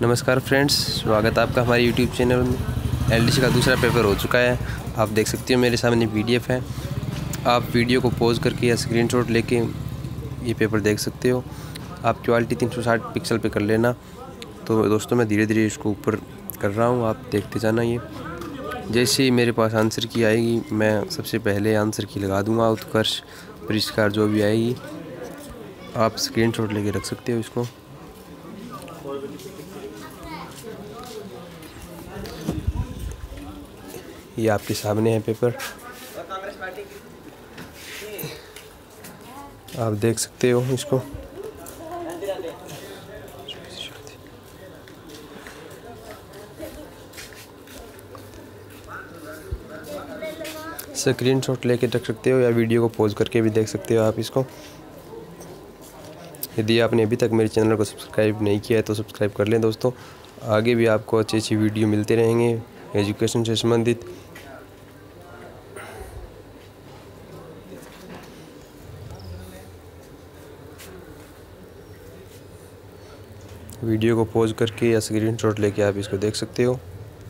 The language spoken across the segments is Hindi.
नमस्कार फ्रेंड्स, स्वागत है आपका हमारे यूट्यूब चैनल में। एलडीसी का दूसरा पेपर हो चुका है। आप देख सकते हो मेरे सामने पीडीएफ है। आप वीडियो को पॉज करके या स्क्रीनशॉट लेके ये पेपर देख सकते हो। आप क्वालिटी 360 पिक्सल पे कर लेना। तो दोस्तों मैं धीरे धीरे इसको ऊपर कर रहा हूँ, आप देखते जाना। ये जैसे ही मेरे पास आंसर की आएगी मैं सबसे पहले आंसर की लगा दूँगा। उत्कर्ष परिष्कार जो भी आएगी आप स्क्रीनशॉट लेके रख सकते हो इसको। ये आपके सामने है पेपर, आप देख सकते हो इसको। स्क्रीनशॉट लेके रख सकते हो या वीडियो को पॉज करके भी देख सकते हो आप इसको। यदि आपने अभी तक मेरे चैनल को सब्सक्राइब नहीं किया है तो सब्सक्राइब कर लें दोस्तों। आगे भी आपको अच्छी अच्छी वीडियो मिलते रहेंगे एजुकेशन से संबंधित। वीडियो को पॉज करके या स्क्रीनशॉट लेके आप इसको देख सकते हो।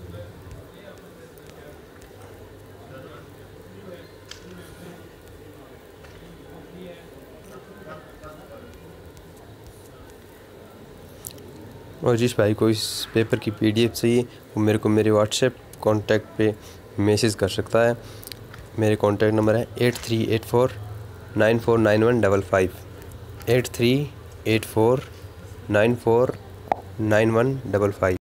और जिस भाई को इस पेपर की पीडीएफ चाहिए वो मेरे को मेरे व्हाट्सएप कॉन्टैक्ट पे मैसेज कर सकता है। मेरे कॉन्टैक्ट नंबर है 8384949155 8384949155।